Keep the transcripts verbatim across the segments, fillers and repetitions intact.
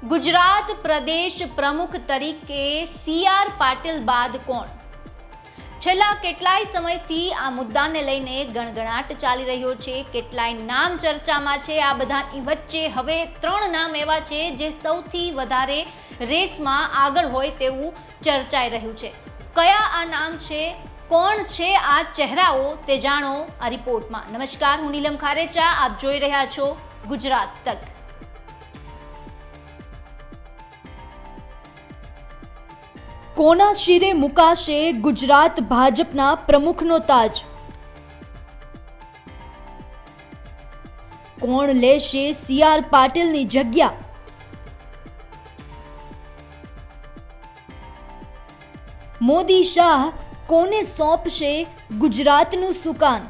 गुजरात प्रदेश प्रमुख तरीके C R Patil बाद कोण? छेल्ला केटलाय समयथी आ मुद्दाने लईने गणगणाट चाली रह्यो छे। केटलाय नाम चर्चामां छे। आ बधानी वच्चे हवे त्रण नाम एवा छे जे सौथी वधारे रेसमां आगळ होय तेवुं चर्चाई रह्युं छे। कया आ नाम छे? कोण छे आ चेहराओ? ते जाणो आ रिपोर्टमां। नमस्कार, हुं नीलम खारेचा। आप जोई रह्या छो गुजरात तक। कोना शिरे मुकाशे गुजरात भाजपना प्रमुखनो ताज? कोण लेशे सी आर पाटिलनी जग्या? मोदी शाह कोने सोंपशे गुजरातनुं सुकान?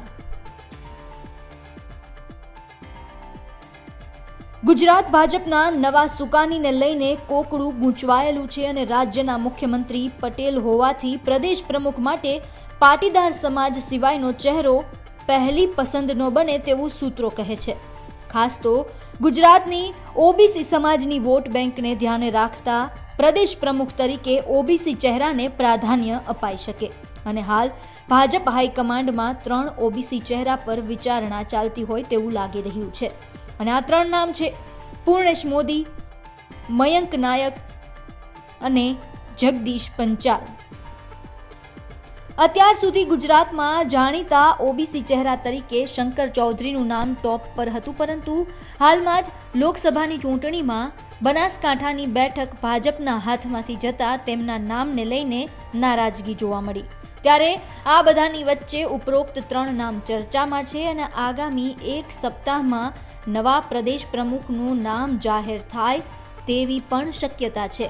गुजरात भाजपना नवा सुकानीने लईने कोकड़ू गूंचवायेलुं छे अने राज्यना मुख्यमंत्री पटेल होवाथी प्रदेश प्रमुख माटे पाटीदार समाज सिवायनो चेहरो पहली पसंद न बने तेवुं सूत्रों कहे छे। खास तो गुजरातनी ओबीसी समाजनी वोट बेंकने ध्याने राखता प्रदेश प्रमुख तरीके ओबीसी चेहराने प्राधान्य अपाई शके अने हाल भाजप हाईकमांडमां त्रण ओबीसी चेहरा पर विचारणा चालती होय तेवुं लागी रह्युं छे। અને આ ત્રણ નામ છે પૂર્ણેશ મોદી, મયંક નાયક અને જગદીશ પંચાલ। અત્યાર સુધી ગુજરાતમાં જાણીતા ઓબીસી ચહેરા તરીકે શંકર ચૌધરીનું નામ ટોપ પર હતું, પરંતુ હાલમાં જ લોકસભાની ચૂંટણીમાં બનાસકાંઠાની બેઠક ભાજપના હાથમાંથી જતા તેમના નામને લઈને નારાજગી જોવા મળી। ત્યારે આ બધાની વચ્ચે ઉપરોક્ત ત્રણ નામ ચર્ચામાં છે અને આગામી એક સપ્તાહમાં नवा प्रदेश प्रमुखનું नाम जाहिर थाय तेवी पण शक्यता छे।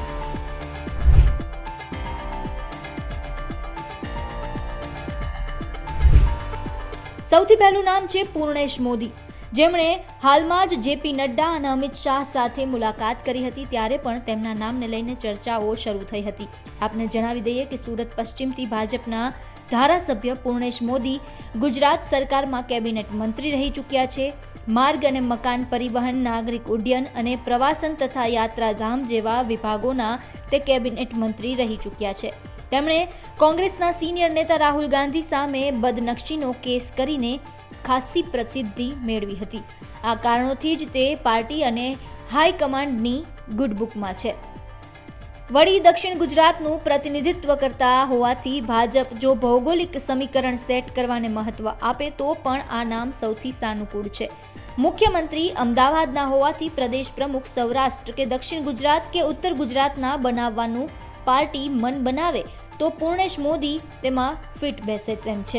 सौथी पहेलुं नाम छे पूर्णेश मोदी, जेमणे हालमां ज जेपी नड्डा અને અમિત શાહ સાથે મુલાકાત કરી હતી। ત્યારે પણ તેમના નામને લઈને ચર્ચાઓ શરૂ થઈ હતી। આપને જણાવી દઈએ કે સુરત પશ્ચિમથી ભાજપના ધારાસભ્ય પૂર્ણેશ મોદી ગુજરાત સરકારમાં કેબિનેટ મંત્રી રહી ચૂક્યા છે। માર્ગ અને મકાન પરિવહન, નાગરિક ઉડ્ડયન અને પ્રવાસન તથા યાત્રાધામ જેવા વિભાગોના તે કેબિનેટ મંત્રી રહી ચૂક્યા છે। તેમણે કોંગ્રેસના સિનિયર નેતા રાહુલ ગાંધી સામે બદનક્ષીનો કેસ કરીને ખાસી પ્રસિદ્ધિ મેળવી હતી। આ કારણોથી જ તે પાર્ટી અને હાઈકમાન્ડની ગુડબુકમાં છે। વળી દક્ષિણ ગુજરાતનું પ્રતિનિધિત્વ કરતા હોવાથી ભાજપ જો ભૌગોલિક સમીકરણ સેટ કરવાને મહત્વ આપે તો પણ આ નામ સૌથી સાનુકૂળ છે। મુખ્યમંત્રી અમદાવાદના હોવાથી પ્રદેશ પ્રમુખ સૌરાષ્ટ્ર કે દક્ષિણ ગુજરાત કે ઉત્તર ગુજરાતના બનાવવાનું પાર્ટી મન બનાવે તો પૂર્ણેશ મોદી તેમાં ફિટ બેસે તેમ છે।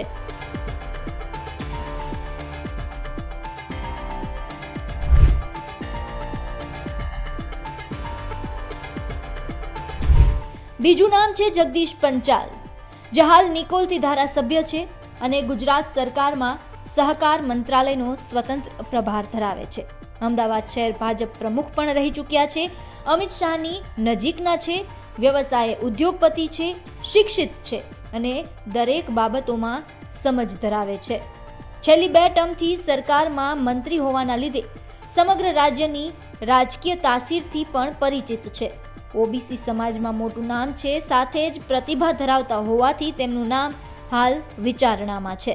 બીજું નામ છે જગદીશ પંચાલ, જે હાલ નિકોલથી ધારાસભ્ય છે અને ગુજરાત સરકારમાં સહકાર મંત્રાલયનો સ્વતંત્ર પ્રભાર ધરાવે છે। અમદાવાદ શહેર ભાજપ પ્રમુખ પણ રહી ચૂક્યા છે। અમિત શાહની નજીકના છે, વ્યવસાય ઉદ્યોગપતિ છે, શિક્ષિત છે અને દરેક બાબતોમાં સમજ ધરાવે છે। છેલ્લી બે ટર્મથી સરકારમાં મંત્રી હોવાના લીધે સમગ્ર રાજ્યની રાજકીય તાસીરથી પણ પરિચિત છે। ઓબીસી સમાજમાં મોટું નામ છે, સાથે જ પ્રતિભા ધરાવતા હોવાથી તેમનું નામ હાલ વિચારણામાં છે।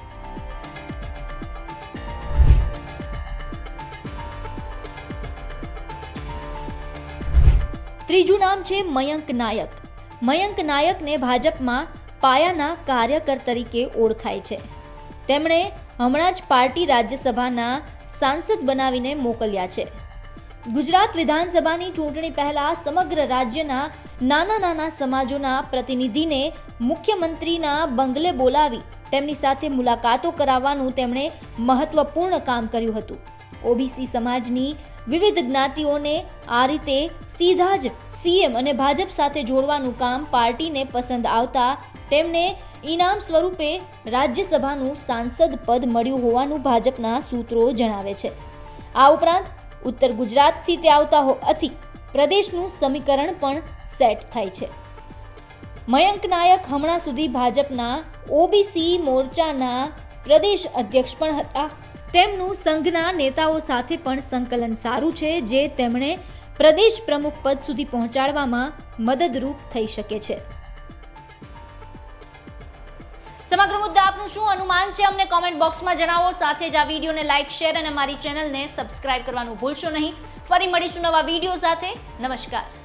ત્રીજું નામ છે મયંક નાયક। મયંક નાયકને ભાજપમાં પાયાના કાર્યકર તરીકે ઓળખાય છે। તેમણે હમણાં જ પાર્ટી રાજ્યસભાના સાંસદ બનાવીને મોકલ્યા છે। ગુજરાત વિધાનસભાની ચૂંટણી પહેલા સમગ્ર રાજ્યના નાના નાના સમાજોના પ્રતિનિધિને મુખ્યમંત્રીના બંગલે બોલાવી તેમની સાથે મુલાકાતો કરાવવાનું તેમણે મહત્વપૂર્ણ કામ કર્યું હતું। ઓબીસી સમાજની વિવિધ જ્ઞાતિઓને આ રીતે સીધા જ સીએમ અને ભાજપ સાથે જોડવાનું કામ પાર્ટીને પસંદ આવતા તેમને ઇનામ સ્વરૂપે રાજ્યસભાનું સાંસદ પદ મળ્યું હોવાનું ભાજપના સૂત્રો જણાવે છે। આ ઉપરાંત उत्तर गुजरात थी ते आवता होवाथी प्रदेशनुं समीकरण पण सेट थाय छे। मयंक नायक हमणा सुधी भाजपना ओबीसी मोर्चाना प्रदेश अध्यक्ष पण हता। તેમનું સંઘના નેતાઓ સાથે પણ સંકલન સારું છે, જે તેમણે પ્રદેશ પ્રમુખ પદ સુધી પહોંચાડવામાં મદદરૂપ થઈ શકે છે। સમગ્ર મુદ્દે આપનું શું અનુમાન છે અમને કોમેન્ટ બોક્સમાં જણાવો। સાથે જ આ વિડીયોને લાઇક, શેર અને મારી ચેનલને સબસ્ક્રાઇબ કરવાનું ભૂલશો નહીં। ફરી મળીશું નવા વિડીયો સાથે। નમસ્કાર।